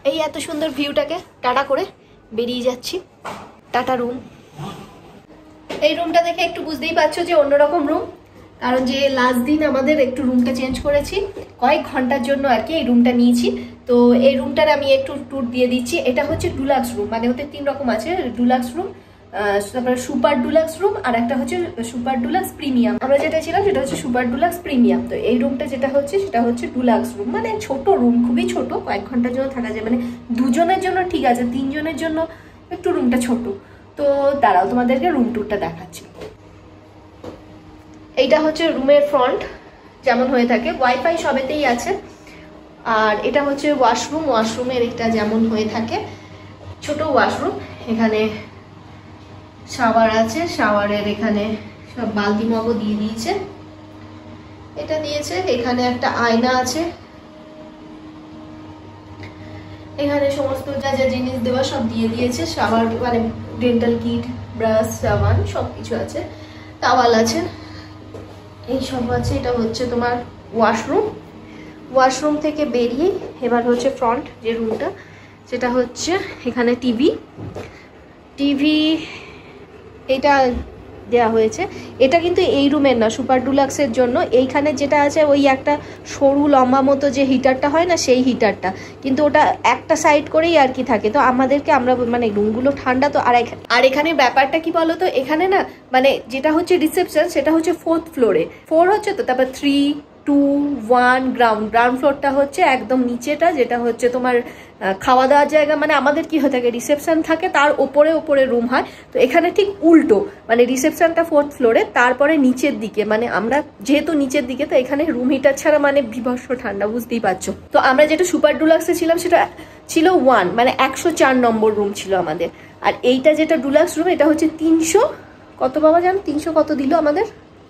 এই এত সুন্দর ভিউটাকে টাটা করে বেরিয়ে যাচ্ছি। Tata room. এই রুমটা দেখে একটু বুঝতেই পারছো যে অন্যরকম রুম, কারণ যে লাস্ট দিন আমাদের একটু রুমটা চেঞ্জ করেছি, কয়েক ঘন্টার জন্য আর কি এই রুমটা নিয়েছি। তো এই রুমটার আমি একটু ট্যুর দিয়ে দিচ্ছি। এটা হচ্ছে ডুলাক্স রুম, মানে ওতে 3 রকম আছে, ডুলাক্স রুম, তারপরে সুপার ডুলাক্স রুম, আর একটা হচ্ছে সুপার ডুলাক্স প্রিমিয়াম। আমরা যেটা ছিলাম সেটা হচ্ছে সুপার ডুলাক্স প্রিমিয়াম। তো এই রুমটা যেটা হচ্ছে সেটা হচ্ছে ডুলাক্স রুম, মানে ছোট রুম, খুবই ছোট, কয়েক ঘন্টার জন্য থাকা যায়, মানে 2 জনের জন্য ঠিক আছে, 3 জনের জন্য একটু রুমটা ছোট। তো দাঁড়াও তোমাদেরকে রুম ট্যুরটা দেখাচ্ছি। এইটা হচ্ছে রুমের ফ্রন্ট, যেমন হয়ে থাকে, ওয়াইফাই সবেতেই আছে। আর এটা হচ্ছে ওয়াশরুম, ওয়াশরুমের এটা যেমন হয়ে থাকে ছোট ওয়াশরুম। এখানে শাওয়ার আছে, শাওয়ারের এখানে সব বালতি মগও দিয়ে দিয়েছে, এটা দিয়েছে। এখানে একটা আয়না আছে, এখানে সমস্ত যা যা জিনিস দেওয়া সব দিয়ে দিয়েছে। শাওয়ার মানে ডেন্টাল কিট, ব্রাশ, সাবান সব কিছু আছে, টাওয়াল আছে, এই সব আছে। এটা হচ্ছে তোমার ওয়াশরুম। ওয়াশরুম থেকে বেরিয়ে এবার হচ্ছে ফ্রন্ট যে রুমটা, সেটা হচ্ছে এখানে টিভি এটা দেওয়া হয়েছে। এটা কিন্তু এই রুমের না, সুপার ডুলাক্সের জন্য। এইখানে যেটা আছে ওই একটা সরু লম্বা মতো যে হিটারটা হয় না, সেই হিটারটা, কিন্তু ওটা একটা সাইড করেই আর কি থাকে। তো আমাদেরকে আমরা মানে রুমগুলো ঠান্ডা তো। আর এখানে ব্যাপারটা কি বলো তো, এখানে না মানে যেটা হচ্ছে রিসেপশন সেটা হচ্ছে 4th ফ্লোরে, 4 হচ্ছে তো, তারপর 3, 2, 1 গ্রাউন্ড ফ্লোরটা হচ্ছে একদম নিচেটা, যেটা হচ্ছে তোমার খাওয়া দাওয়ার জায়গা। মানে আমাদের কি হয়ে থাকে, রিসেপশন থাকে, তার ওপরে রুম হয়। তো এখানে ঠিক উল্টো, মানে রিসেপশনটা 4th ফ্লোরে, তারপরে নিচের দিকে, মানে আমরা যেহেতু নিচের দিকে, তো এখানে রুম হিটার ছাড়া মানে বিভৎস ঠান্ডা, বুঝতেই পারছো। তো আমরা যেটা সুপার ডুলাক্সে ছিলাম সেটা ছিল 1, মানে 104 নম্বর রুম ছিল আমাদের। আর এইটা যেটা ডুলাক্স রুম, এটা হচ্ছে 300 কত বাবা জানো, 300 কত দিল আমাদের,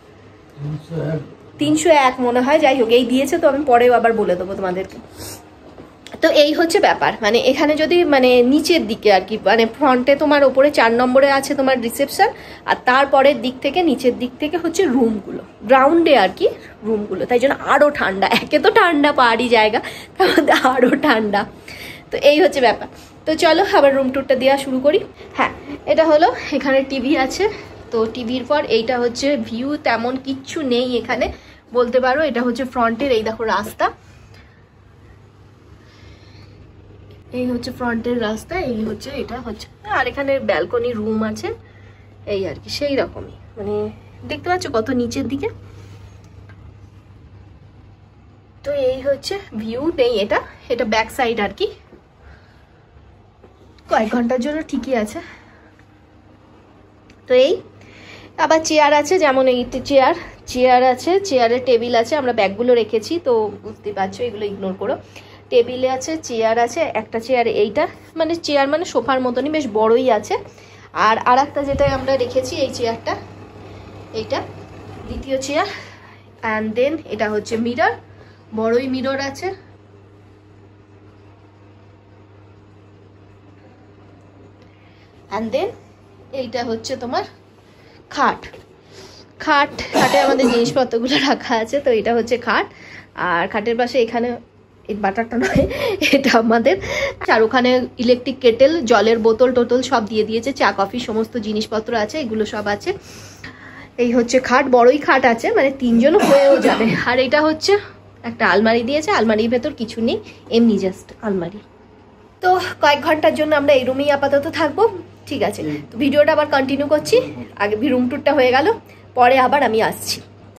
301 মনে হয়। যাই হোক, এই দিয়েছে, তো আমি পরেও আবার বলে দেবো তোমাদেরকে। তো এই হচ্ছে ব্যাপার, মানে এখানে যদি মানে নিচের দিকে আর কি, মানে ফ্রন্টে তোমার ওপরে 4 নম্বরে আছে তোমার রিসেপশন, আর তারপরের দিক থেকে নিচের দিক থেকে হচ্ছে রুমগুলো, গ্রাউন্ডে আর কি রুমগুলো। তাই জন্য আরও ঠান্ডা, একে তো ঠান্ডা পাহাড়ি জায়গা, তার মধ্যে আরও ঠান্ডা। তো এই হচ্ছে ব্যাপার। তো চলো আবার রুম ট্যুরটা দেওয়া শুরু করি। হ্যাঁ, এটা হলো, এখানে টিভি আছে। তো টিভির পর এইটা হচ্ছে ভিউ, তেমন কিচ্ছু নেই এখানে বলতে পারো। এটা হচ্ছে ফ্রন্টের, এই দেখো রাস্তা, এই হচ্ছে ফ্রন্টের রাস্তা, এই হচ্ছে এটা হচ্ছে। আর এখানে ব্যালকনি রুম আছে, এই আর কি সেই রকমই, মানে দেখতে পাচ্ছ কত নিচের দিকে। তো এই হচ্ছে ভিউ। নেই এটা ব্যাক সাইড আর কি, কয়েক ঘন্টার জন্য ঠিকই আছে। তো এই আবার চেয়ার আছে, যেমন এই চেয়ার আছে, চেয়ারের টেবিল আছে, আমরা ব্যাগগুলো রেখেছি, তো বুঝতে পারছো, এগুলো ইগনোর করো। টেবিলে আছে, চেয়ার আছে, একটা চেয়ার এইটা, মানে চেয়ার মানে সোফার মতনই, বেশ বড়ই আছে। আর একটা যেটা আমরা রেখেছি, এই চেয়ারটা, এইটা দ্বিতীয় চেয়ার। অ্যান্ড দেন এটা হচ্ছে মিরর, বড়ই মিরর আছে। অ্যান্ড দেন এইটা হচ্ছে তোমার খাটে আমাদের জিনিসপত্রগুলো রাখা আছে। তো এটা হচ্ছে খাট, আর খাটের পাশে এখানে এই বাটারটা নয়, এটা আমাদের। আর ওখানে ইলেকট্রিক কেটেল, জলের বোতল টোতল সব দিয়ে দিয়েছে, চা কফি সমস্ত জিনিসপত্র আছে, এগুলো সব আছে। এই হচ্ছে খাট, বড়ই খাট আছে, মানে 3 জন হয়েও যাবে। আর এটা হচ্ছে একটা আলমারি দিয়েছে, আলমারির ভেতর কিছু নেই, এমনি জাস্ট আলমারি। তো কয়েক ঘন্টার জন্য আমরা এই রুমেই আপাতত থাকবো, ঠিক আছে। তো ভিডিওটা আবার কন্টিনিউ করছি, আগে রুম ট্যুরটা হয়ে গেল, পরে আবার আমি আসছি।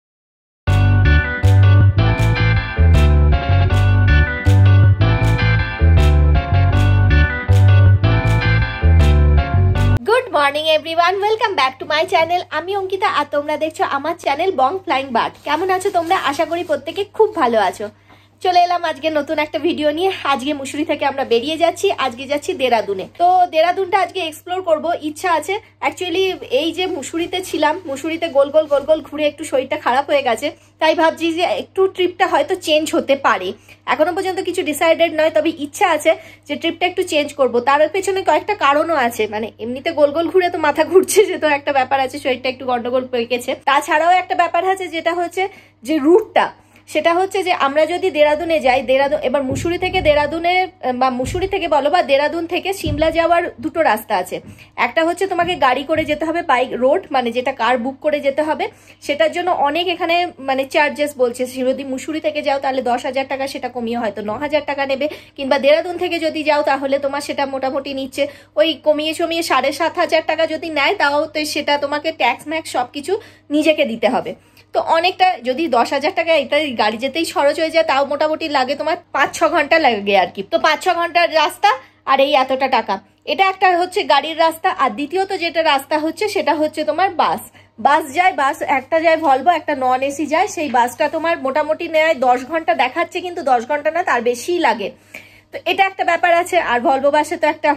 Good morning everyone, welcome back to my channel. আমি অঙ্কিতা, আর তোমরা দেখছো আমার চ্যানেল বং ফ্লাইং বার্ড। কেমন আছো তোমরা? আশা করি প্রত্যেকে খুব ভালো আছো। চলে এলাম আজকে নতুন একটা ভিডিও নিয়ে। আজকে মুসুরি থেকে আমরা বেরিয়ে যাচ্ছি, আজকে যাচ্ছি দেরাদুনে। তো দেরাদুনটা আজকে এক্সপ্লোর করব, ইচ্ছা আছে। অ্যাকচুয়ালি এই যে মুসুরিতে ছিলাম, মুসুরিতে গোল গোল ঘুরে একটু শরীরটা খারাপ হয়ে গেছে, তাই ভাবছি যে একটু ট্রিপটা হয়তো চেঞ্জ হতে পারে। এখনো পর্যন্ত কিছু ডিসাইডেড নয়, তবে ইচ্ছা আছে যে ট্রিপটা একটু চেঞ্জ করব। তার পেছনে কয়েকটা কারণও আছে, মানে এমনিতে গোল ঘুরে তো মাথা ঘুরছে, যে তো একটা ব্যাপার আছে, শরীরটা একটু গন্ডগোল পেয়ে গেছে। তাছাড়াও একটা ব্যাপার আছে, যেটা হচ্ছে যে রুটটা সেটা হচ্ছে যে আমরা যদি দেরাদুনে যাই, দেরাদুন এবার মুসুরি থেকে দেরাদুনে বা মুসুরি থেকে বলো বা দেরাদুন থেকে সিমলা যাওয়ার দুটো রাস্তা আছে। একটা হচ্ছে তোমাকে গাড়ি করে যেতে হবে, বাইক রোড মানে যেটা কার বুক করে যেতে হবে, সেটার জন্য অনেক এখানে মানে চার্জেস বলছে। যদি মুসুরি থেকে যাও তাহলে 10,000 টাকা, সেটা কমিয়ে হয়তো 9,000 টাকা নেবে, কিংবা দেরাদুন থেকে যদি যাও তাহলে তোমার সেটা মোটামুটি নিচ্ছে ওই কমিয়ে 7,500 টাকা যদি নেয়, তাও তো সেটা তোমাকে ট্যাক্স ম্যাক্স সবকিছু নিজেকে দিতে হবে। তো অনেকটা, যদি 10,000 টাকা এটা গাড়ি যেতেই খরচ হয়ে যায়, তাও মোটামুটি লাগে তোমার 5-6 ঘন্টা লাগে আর কি। তো 5-6 ঘন্টার রাস্তা আর এই এতটা টাকা, এটা একটা হচ্ছে গাড়ির রাস্তা। আর দ্বিতীয়ত যেটা রাস্তা হচ্ছে সেটা হচ্ছে তোমার বাস যায়, বাস একটা যায় ভলভো, একটা নন এসি যায়। সেই বাসটা তোমার মোটামুটি নেয় 10 ঘন্টা দেখাচ্ছে, কিন্তু 10 ঘন্টা না, তার বেশিই লাগে। তো এটা একটা ব্যাপার আছে। আর ভলভো বাসে তো একটা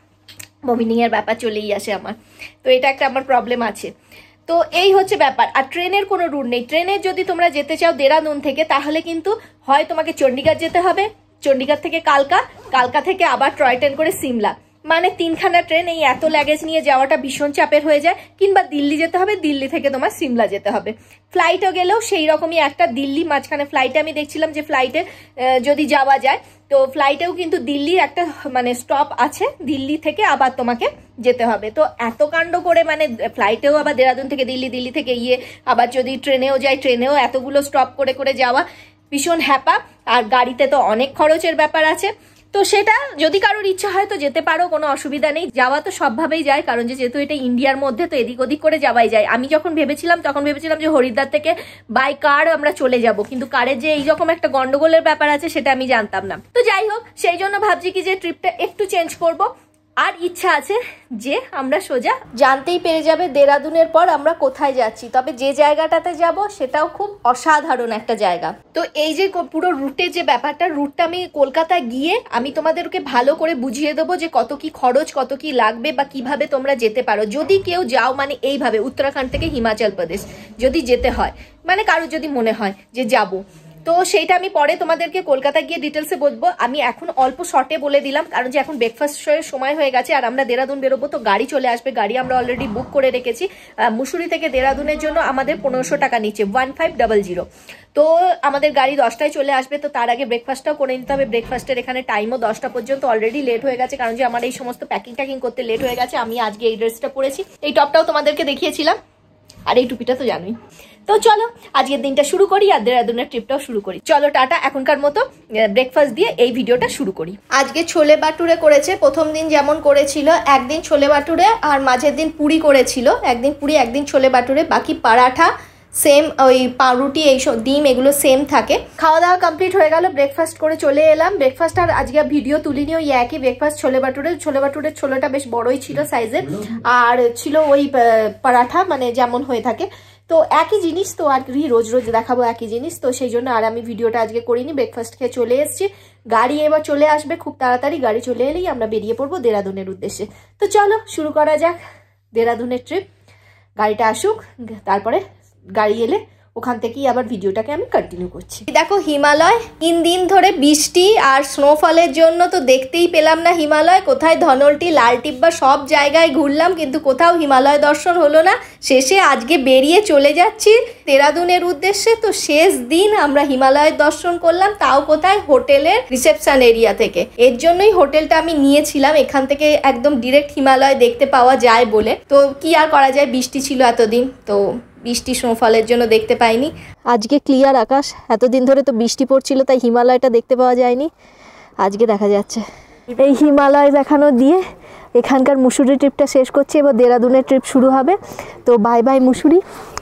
বমিনিং এর ব্যাপার চলেই আসে আমার, তো এটা একটা আমার প্রবলেম আছে। তো এই হচ্ছে ব্যাপার। আর ট্রেনের কোনো রুট নেই। ট্রেনের যদি তোমরা যেতে চাও দেরাদুন থেকে, তাহলে কিন্তু হয় তোমাকে চণ্ডীগড় যেতে হবে, চণ্ডীগড় থেকে কালকা থেকে আবার টয় ট্রেন করে সিমলা, মানে 3খানা ট্রেন। এই এত লাগেজ নিয়ে যাওয়াটা ভীষণ চাপের হয়ে যায়। কিংবা দিল্লি যেতে হবে, দিল্লি থেকে তোমার সিমলা যেতে হবে। ফ্লাইটও গেলেও সেই রকমই একটা দিল্লি মাঝখানে ফ্লাইটে আমি দেখছিলাম যে ফ্লাইটে যদি যাওয়া যায়, তো ফ্লাইটেও কিন্তু দিল্লির একটা মানে স্টপ আছে, দিল্লি থেকে আবার তোমাকে যেতে হবে। তো এত কাণ্ড করে মানে ফ্লাইটেও আবার দেরাদুন থেকে দিল্লি, দিল্লি থেকে আবার যদি ট্রেনেও যাই, ট্রেনেও এতগুলো স্টপ করে করে যাওয়া ভীষণ হ্যাপা। আর গাড়িতে তো অনেক খরচের ব্যাপার আছে। তো সেটা যদি কারোর ইচ্ছা হয় তো যেতে পারো, কোনো অসুবিধা নেই। যাওয়া তো সবভাবেই যায়, কারণ যেহেতু এটা ইন্ডিয়ার মধ্যে, তো এদিক ওদিক করে যাওয়াই যায়। আমি যখন ভেবেছিলাম তখন ভেবেছিলাম যে হরিদ্বার থেকে বাই কার আমরা চলে যাব, কিন্তু কারের যে এইরকম একটা গন্ডগোলের ব্যাপার আছে সেটা আমি জানতাম না। তো যাই হোক, সেই জন্য ভাবছি কি যে ট্রিপটা একটু চেঞ্জ করব। আর ইচ্ছা আছে যে আমরা সোজা জানতেই পেরে যাবে দেরাদুনের পর আমরা কোথায় যাচ্ছি। তবে যে জায়গাটাতে যাব সেটাও খুব অসাধারণ একটা জায়গা। তো এই যে পুরো রুটের যে ব্যাপারটা, রুটটা আমি কলকাতা গিয়ে আমি তোমাদেরকে ভালো করে বুঝিয়ে দেবো যে কত কি খরচ, কত কি লাগবে বা কিভাবে তোমরা যেতে পারো। যদি কেউ যাও মানে এইভাবে উত্তরাখণ্ড থেকে হিমাচল প্রদেশ যদি যেতে হয়, মানে কারোর যদি মনে হয় যে যাব, তো সেইটা আমি পরে তোমাদেরকে কলকাতা গিয়ে ডিটেলসে বলবো। আমি এখন অল্প শর্টে বলে দিলাম, কারণ যে এখন ব্রেকফাস্টের সময় হয়ে গেছে আর আমরা দেরাদুন বেরোবো, তো গাড়ি চলে আসবে। গাড়ি আমরা অলরেডি বুক করে রেখেছি। মুসুরি থেকে দেরাদুনের জন্য আমাদের 1500 টাকা নিচ্ছে, 1500। তো আমাদের গাড়ি 10টায় চলে আসবে। তো তার আগে ব্রেকফাস্টটাও করে নিতে হবে। ব্রেকফাস্টের এখানে টাইমও 10টা পর্যন্ত, অলরেডি লেট হয়ে গেছে, কারণ যে আমার এই সমস্ত প্যাকিং করতে লেট হয়ে গেছে। আমি আজকে এই ড্রেসটা পরেছি, এই টপটাও তোমাদেরকে দেখিয়েছিলাম, আর এই টুপিটা তো জানোই। তো চলো আজকের দিনটা শুরু করি আর দেরাদুনের ট্রিপটাও শুরু করি। চলো টাটা, এখনকার মতো ব্রেকফাস্ট দিয়ে এই ভিডিওটা শুরু করি। আজকে ছোলে বাটুরে করেছে, প্রথম দিন যেমন করেছিল, একদিন ছোলে বাটুরে আর মাঝের দিন পুরি করেছিল। একদিন পুরি একদিন ছোলে বাটুরে, বাকি পরাঠা সেম, ওই পাউরুটি এইসব ডিম এগুলো সেম থাকে। খাওয়া দাওয়া কমপ্লিট হয়ে গেল, ব্রেকফাস্ট করে চলে এলাম। ব্রেকফাস্ট আর আজকে ভিডিও তুলিনি, ওই একই ব্রেকফাস্ট ছোলে বাটুরের ছোলেটা বেশ বড়ই ছিল সাইজের, আর ছিল ওই পরাঠা মানে যেমন হয়ে থাকে। তো একই জিনিস, তো আর কি রোজ রোজ দেখাবো একই জিনিস, তো সেই জন্য আর আমি ভিডিওটা আজকে করিনি। ব্রেকফাস্ট খেয়ে চলে এসেছি। গাড়ি এবার চলে আসবে খুব তাড়াতাড়ি। গাড়ি চলে এলেই আমরা বেরিয়ে পড়বো দেরাদুনের উদ্দেশ্যে। তো চলো শুরু করা যাক দেরাদুনের ট্রিপ। গাড়িটা আসুক, তারপরে গাড়ি এলে ওখান থেকেই আবার ভিডিওটাকে আমি কন্টিনিউ করছি। দেখো হিমালয় 3 দিন ধরে বৃষ্টি আর স্নোফলের জন্য তো দেখতেই পেলাম না হিমালয়। কোথায় ধনলটি, লালটিব্বা সব জায়গায় ঘুরলাম, কিন্তু কোথাও হিমালয় দর্শন হলো না। শেষে আজকে বেরিয়ে চলে যাচ্ছি দেরাদুনের উদ্দেশ্যে। তো শেষ দিন আমরা হিমালয়ের দর্শন করলাম, তাও কোথায়, হোটেলের রিসেপশন এরিয়া থেকে। এর জন্যই হোটেলটা আমি নিয়েছিলাম, এখান থেকে একদম ডিরেক্ট হিমালয় দেখতে পাওয়া যায় বলে। তো কি আর করা যায়, বৃষ্টি ছিল এতদিন, তো বৃষ্টি স্নোফলের জন্য দেখতে পাইনি। আজকে ক্লিয়ার আকাশ, এতদিন ধরে তো বৃষ্টি পড়ছিল তাই হিমালয়টা দেখতে পাওয়া যায়নি, আজকে দেখা যাচ্ছে। এই হিমালয় দেখানো দিয়ে এখানকার মুসুরি ট্রিপটা শেষ করছি, এবার দেরাদুনের ট্রিপ শুরু হবে। তো বাই বাই মুসুরি,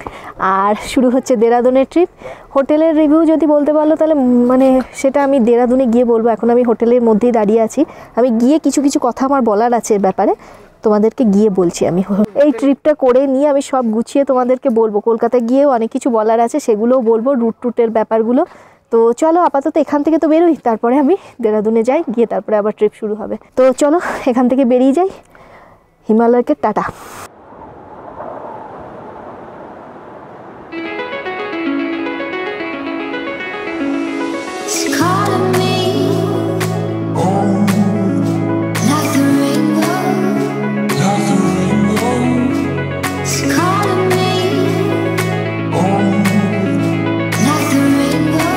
আর শুরু হচ্ছে দেরাদুনের ট্রিপ। হোটেলের রিভিউ যদি বলতে পারলো তাহলে মানে সেটা আমি দেরাদুনে গিয়ে বলবো, এখন আমি হোটেলের মধ্যেই দাঁড়িয়ে আছি। আমি গিয়ে কিছু কথা আমার বলার আছে ব্যাপারে, তোমাদেরকে গিয়ে বলছি। আমি এই ট্রিপটা করে নিয়ে আমি সব গুছিয়ে তোমাদেরকে বলবো। কলকাতা গিয়েও অনেক কিছু বলার আছে, সেগুলোও বলবো, রুটের ব্যাপারগুলো। তো চলো আপাতত এখান থেকে তো বেরোই, তারপরে আমি দেরাদুনে যাই, গিয়ে তারপরে আবার ট্রিপ শুরু হবে। তো চলো এখান থেকে বেরিয়ে যাই, হিমালয়কে tata. Calling me, like the rainbow.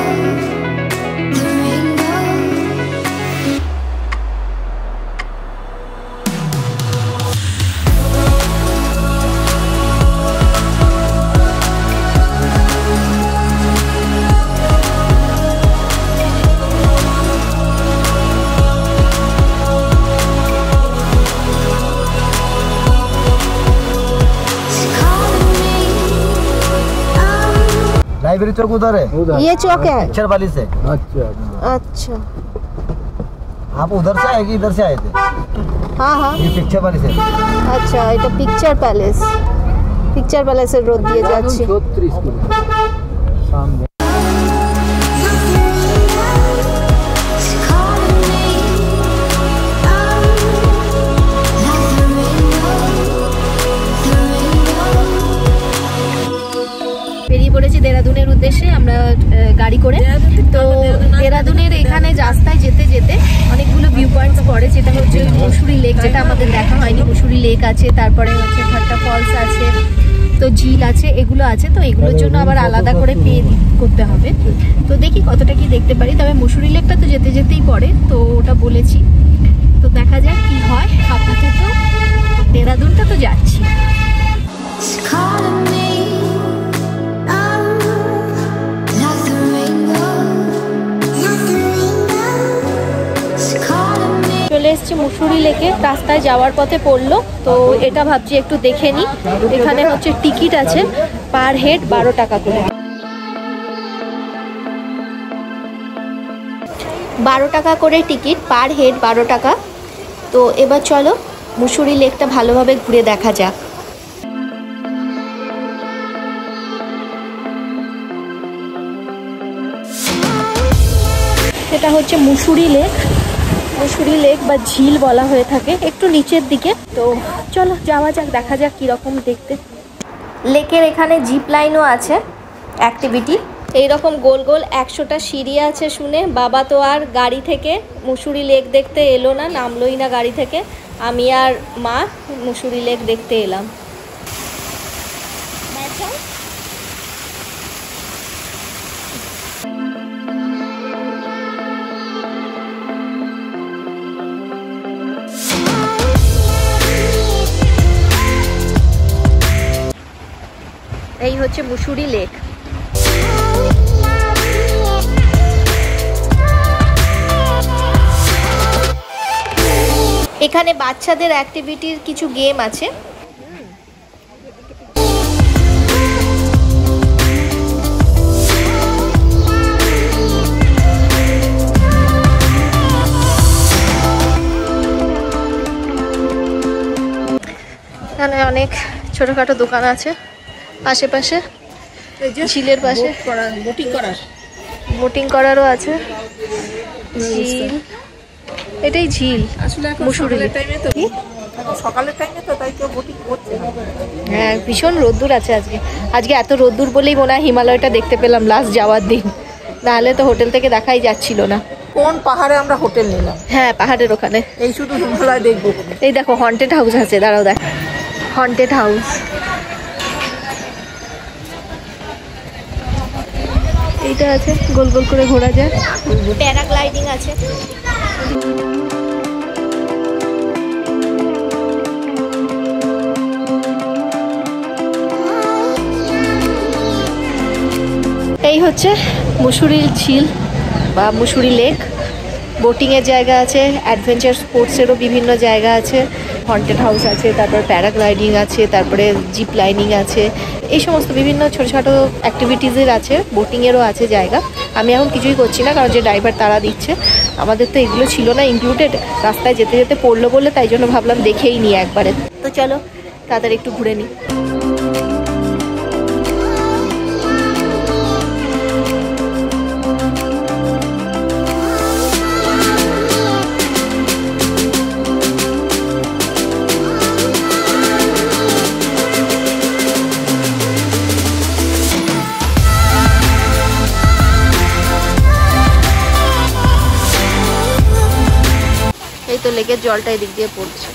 Library चौक उधर है, ये चौक है पिक्चर वाली से। अच्छा अच्छा आप उधर से आए कि इधर से आए थे? हाँ हाँ ये पिक्चर वाली से। আচ্ছা এটা পিকচার প্যালেসের রোড দিয়ে যাচ্ছি 36 किलो सामने। বেরিয়ে পড়েছি দেরাদুনের উদ্দেশ্যে আমরা গাড়ি করে। তো দেরাদুনের এখানে রাস্তায় যেতে যেতে অনেকগুলো ভিউ পয়েন্টস পড়ে, যেটা হচ্ছে মুসুরি লেক, যেটা আমাদের দেখা হয়নি। মুসুরি লেক আছে, তারপরে হচ্ছে ঠাট্টা ফলস আছে, তো ঝিল আছে, এগুলো আছে। তো এগুলোর জন্য আবার আলাদা করে পে করতে হবে। তো দেখি কতটা কি দেখতে পারি। তবে মুসুরি লেকটা তো যেতে যেতেই পড়ে, তো ওটা বলেছি। তো দেখা যাক কি হয়। আপাতত দেরাদুনটা তো যাচ্ছি। চলে এসেছি মুসুরি লেকে, রাস্তায় যাওয়ার পথে পড়লো। তো এটা ভাবছি একটু দেখে নিই। এখানে হচ্ছে টিকিট আছে পার হেড 12 টাকা করে, 12 টাকা করে টিকিট, পার হেড 12 টাকা। তো এবার চলো মুসুরি লেকটা ভালোভাবে ঘুরে দেখা যাক। এটা হচ্ছে মুসুরি লেক, মুসুরি লেক বা ঝিল বলা হয়ে থাকে, একটু নিচের দিকে। তো চলো যাওয়া যাক, দেখা যাক কীরকম দেখতে। লেকের এখানে জিপ লাইনও আছে, অ্যাক্টিভিটি। এইরকম গোল গোল 100টা সিঁড়ি আছে শুনে বাবা তো আর গাড়ি থেকে মুসুরি লেক দেখতে এলো না, নামলোই না গাড়ি থেকে। আমি আর মা মুসুরি লেক দেখতে এলাম। এই হচ্ছে মুসুরি লেক। এখানে বাচ্চাদের অ্যাক্টিভিটির কিছু গেম আছে। এখানে অনেক ছোটখাটো দোকান আছে আশেপাশে, ঝিলের পাশে বোটিং করারও আছে। ঝিল, এটাই ঝিল মুসুরি লেক। সকালের টাইমে তো তাই কেউ বোটিং করছে না। হ্যাঁ, ভীষণ রোদ্দুর আছে আজকে। আজকে এত রোদ্দুর বলেই মনে হয় হিমালয়টা দেখতে পেলাম লাস্ট যাওয়ার দিন, নাহলে তো হোটেল থেকে দেখাই যাচ্ছিল না। কোন পাহাড়ে আমরা হোটেল নিলাম? হ্যাঁ, পাহাড়ের ওখানে। এই শুধু হিমালয় দেখবো। এই দেখো হন্টেড হাউস আছে, দাঁড়াও দেখ, হন্টেড হাউস। এইটা আছে, গোল গোল করে ঘোরা যায়। প্যারাগ্লাইডিং আছে। এই হচ্ছে মুসুরি ঝিল বা মুসুরি লেক। বোটিংয়ের জায়গা আছে, অ্যাডভেঞ্চার স্পোর্টসেরও বিভিন্ন জায়গা আছে, হন্টেড হাউস আছে, তারপর প্যারাগ্লাইডিং আছে, তারপরে জিপ লাইনিং আছে, এই সমস্ত বিভিন্ন ছোটো ছোটো অ্যাক্টিভিটিসের আছে, বোটিংয়েরও আছে জায়গা। আমি এখন কিছুই করছি না, কারণ যে ড্রাইভার তারা দিচ্ছে। আমাদের তো এগুলো ছিল না ইনক্লুডেড, রাস্তায় যেতে যেতে পড়লো বলে তাই জন্য ভাবলাম দেখেই নিই একবারে। তো চলো তাড়াতাড়ি একটু ঘুরে নিই। এই তো লেকের জলটা এদিক দিয়ে পড়ছে।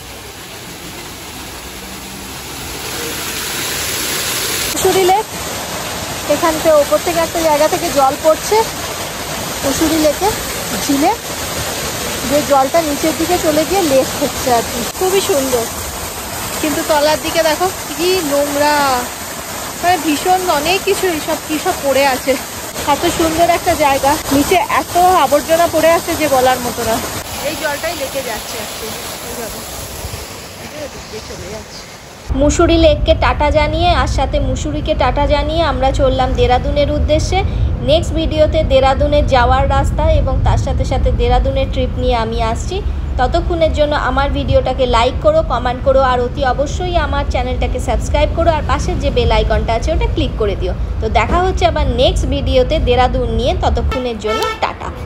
মুসুরি লেক, এখান থেকে ওপর থেকে একটা জায়গা থেকে জল পড়ছে মুসুরি লেকে, ঝিলে, যে জলটা নিচের দিকে চলে গিয়ে লেক হচ্ছে আর কি। খুবই সুন্দর, কিন্তু তলার দিকে দেখো কি নোংরা, মানে ভীষণ অনেক কিছু এইসব কী সব পড়ে আছে। এত সুন্দর একটা জায়গা, নিচে এত আবর্জনা পড়ে আছে যে বলার মতো না। এই জলটাই লেকে যাচ্ছে, এইভাবে চলে যাচ্ছে। মুসুরি লেককে টাটা জানিয়ে আর সাথে মুসুরিকে টাটা জানিয়ে আমরা চললাম দেরাদুনের উদ্দেশ্যে। নেক্সট ভিডিওতে দেরাদুনের যাওয়ার রাস্তা এবং তার সাথে সাথে দেরাদুনের ট্রিপ নিয়ে আমি আসছি। ততক্ষণের জন্য আমার ভিডিওটাকে লাইক করো, কমেন্ট করো আর অতি অবশ্যই আমার চ্যানেলটাকে সাবস্ক্রাইব করো আর পাশের যে বেল আইকনটা আছে ওটা ক্লিক করে দিও। তো দেখা হচ্ছে আবার নেক্সট ভিডিওতে দেরাদুন নিয়ে, ততক্ষণের জন্য টাটা।